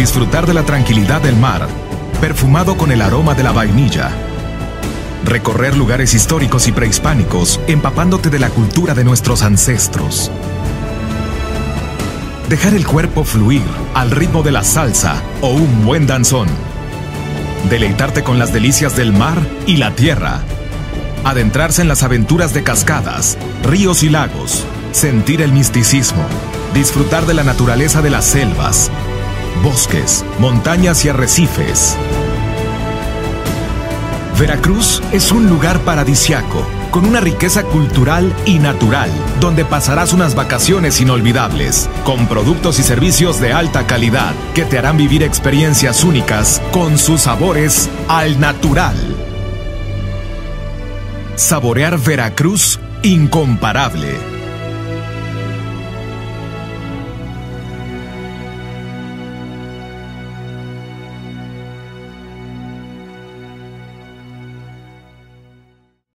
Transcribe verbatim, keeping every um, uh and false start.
disfrutar de la tranquilidad del mar, perfumado con el aroma de la vainilla. Recorrer lugares históricos y prehispánicos, empapándote de la cultura de nuestros ancestros. Dejar el cuerpo fluir al ritmo de la salsa o un buen danzón. Deleitarte con las delicias del mar y la tierra. Adentrarse en las aventuras de cascadas, ríos y lagos. Sentir el misticismo. Disfrutar de la naturaleza de las selvas, bosques, montañas y arrecifes. Veracruz es un lugar paradisiaco, con una riqueza cultural y natural, donde pasarás unas vacaciones inolvidables, con productos y servicios de alta calidad, que te harán vivir experiencias únicas con sus sabores al natural. Saborear Veracruz incomparable.